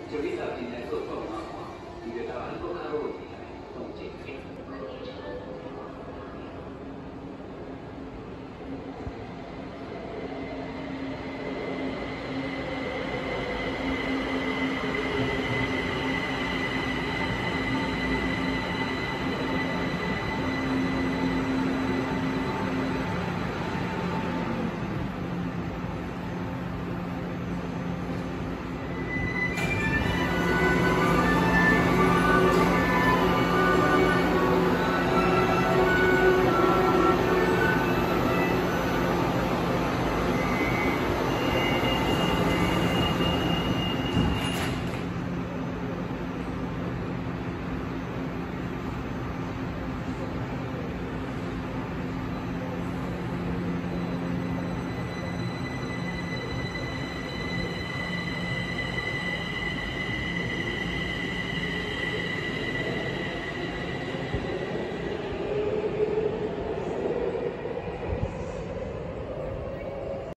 就你到今天做做嘛看，伊就台湾国较好起来，动静起。